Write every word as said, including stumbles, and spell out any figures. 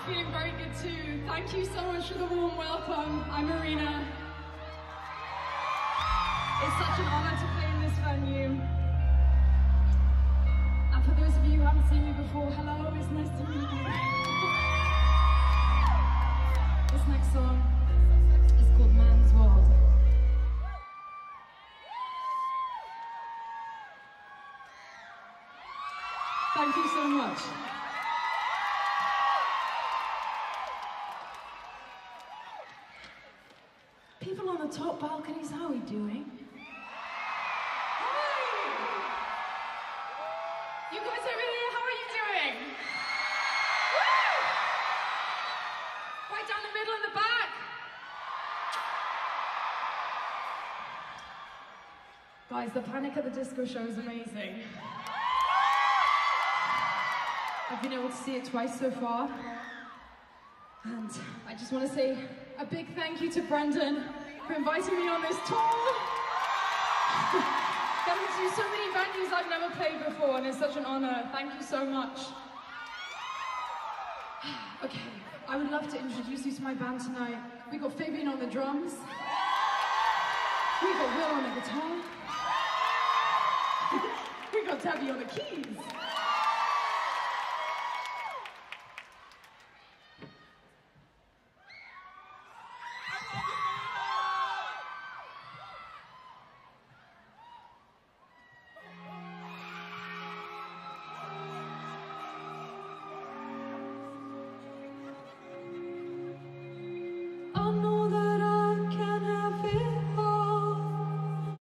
feeling very good too. Thank you so much for the warm welcome. I'm Marina. It's such an honor to play in this venue. And for those of you who haven't seen me before, hello, it's nice to meet you. This next song is called Man's World. Thank you so much. People on the top balconies, how are we doing? Hi! You guys over here, how are you doing? Woo! Right down the middle and the back. Guys, the Panic at the Disco show is amazing. I've been able to see it twice so far. And I just want to say a big thank you to Brendan for inviting me on this tour. Getting to so many venues I've never played before, and it's such an honor. Thank you so much. Okay, I would love to introduce you to my band tonight. We got Fabian on the drums. We got Will on the guitar. We got Tabby on the keys.